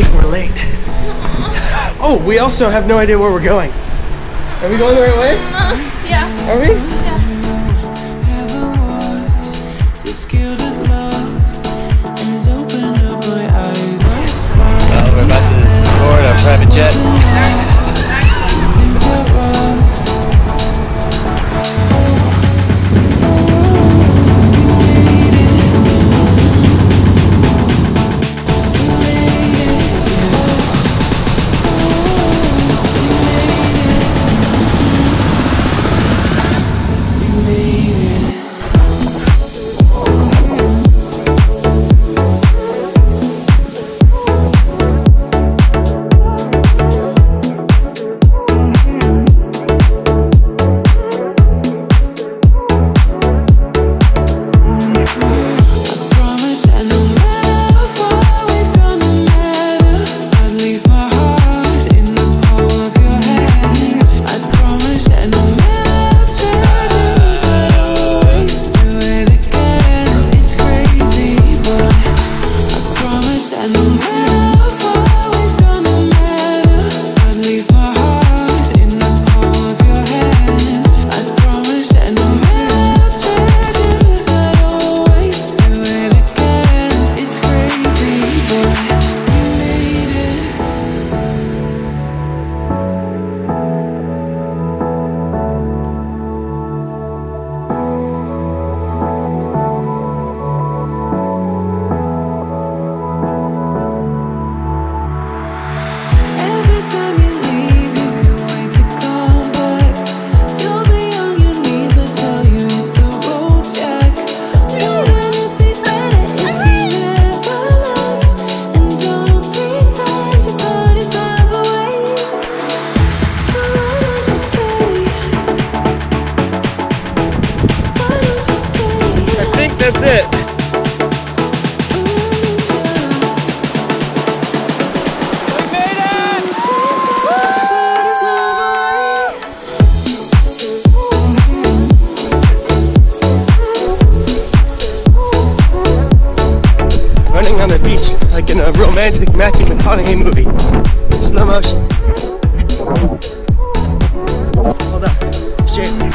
think we're late. Oh, we also have no idea where we're going. Are we going the right way? Yeah. Are we? Yeah. Well, we're about to board our private jet. That's it. We made it! Running on the beach like in a romantic Matthew McConaughey movie. Slow motion. Hold on. Shades.